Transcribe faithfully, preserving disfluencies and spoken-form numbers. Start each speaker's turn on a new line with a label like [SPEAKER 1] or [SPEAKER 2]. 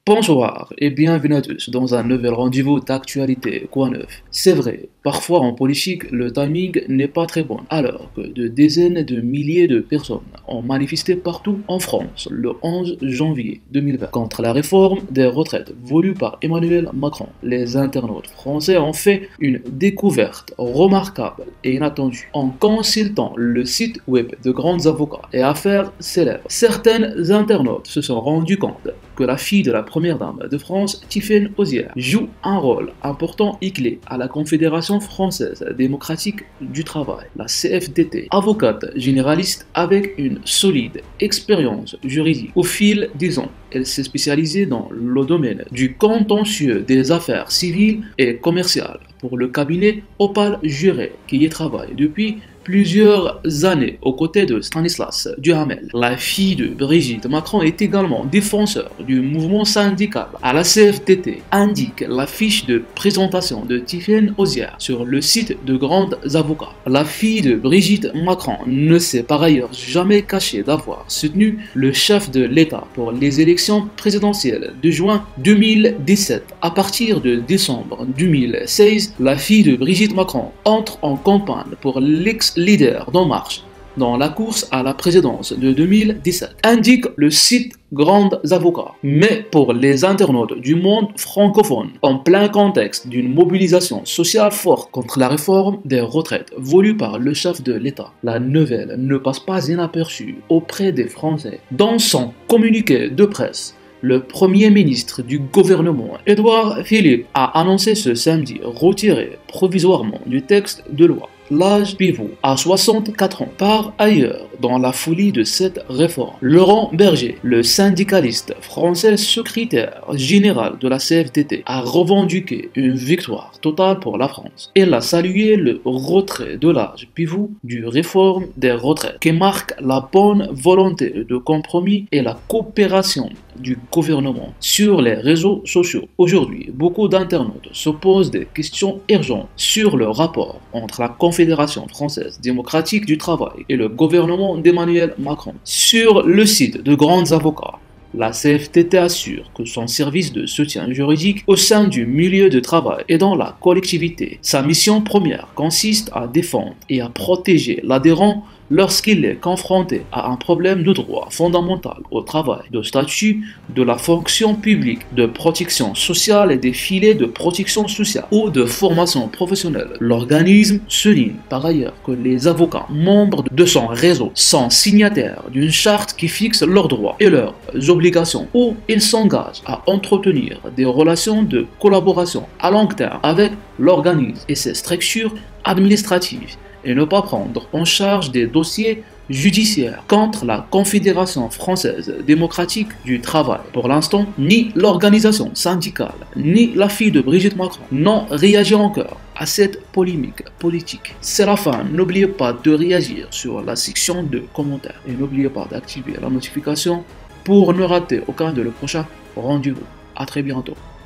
[SPEAKER 1] Bonsoir et bienvenue à tous dans un nouvel rendez-vous d'actualité quoi neuf. C'est vrai, parfois en politique, le timing n'est pas très bon, alors que de dizaines de milliers de personnes ont manifesté partout en France le onze janvier deux mille vingt contre la réforme des retraites voulue par Emmanuel Macron. Les internautes français ont fait une découverte remarquable et inattendue en consultant le site web de grands avocats et affaires célèbres. Certains internautes se sont rendus compte que la fille de la première dame de France, Tiffaine Ozière, joue un rôle important et clé à la Confédération française démocratique du travail, la C F D T, avocate généraliste avec une solide expérience juridique. Au fil des ans, elle s'est spécialisée dans le domaine du contentieux des affaires civiles et commerciales pour le cabinet Opale Juré, qui y travaille depuis plusieurs années aux côtés de Stanislas Duhamel. La fille de Brigitte Macron est également défenseur du mouvement syndical à la C F D T, indique la fiche de présentation de Tiffaine Ozière sur le site de grands avocats. La fille de Brigitte Macron ne s'est par ailleurs jamais cachée d'avoir soutenu le chef de l'État pour les élections présidentielles de juin deux mille dix-sept. À partir de décembre deux mille seize, la fille de Brigitte Macron entre en campagne pour l'ex leader d'En Marche dans la course à la présidence de deux mille dix-sept, indique le site Grands Avocats. Mais pour les internautes du monde francophone, en plein contexte d'une mobilisation sociale forte contre la réforme des retraites voulue par le chef de l'État, la nouvelle ne passe pas inaperçue auprès des Français. Dans son communiqué de presse, le Premier ministre du gouvernement, Édouard Philippe, a annoncé ce samedi retirer provisoirement du texte de loi l'âge pivot à soixante-quatre ans. Par ailleurs, dans la folie de cette réforme, Laurent Berger, le syndicaliste français secrétaire général de la C F D T, a revendiqué une victoire totale pour la France. Il a salué le retrait de l'âge pivot du réforme des retraites, qui marque la bonne volonté de compromis et la coopération du gouvernement sur les réseaux sociaux. Aujourd'hui, beaucoup d'internautes se posent des questions urgentes sur le rapport entre la Confédération française démocratique du travail et le gouvernement d'Emmanuel Macron. Sur le site de grands avocats, la C F D T assure que son service de soutien juridique au sein du milieu de travail et dans la collectivité, sa mission première consiste à défendre et à protéger l'adhérent lorsqu'il est confronté à un problème de droit fondamental au travail, de statut, de la fonction publique, de protection sociale et des filets de protection sociale ou de formation professionnelle. L'organisme souligne par ailleurs que les avocats membres de son réseau sont signataires d'une charte qui fixe leurs droits et leurs obligations, où ils s'engagent à entretenir des relations de collaboration à long terme avec l'organisme et ses structures administratives, et ne pas prendre en charge des dossiers judiciaires contre la Confédération française démocratique du travail. Pour l'instant, ni l'organisation syndicale, ni la fille de Brigitte Macron n'ont réagi encore à cette polémique politique. C'est la fin. N'oubliez pas de réagir sur la section de commentaires et n'oubliez pas d'activer la notification pour ne rater aucun de le prochain rendez-vous. À très bientôt.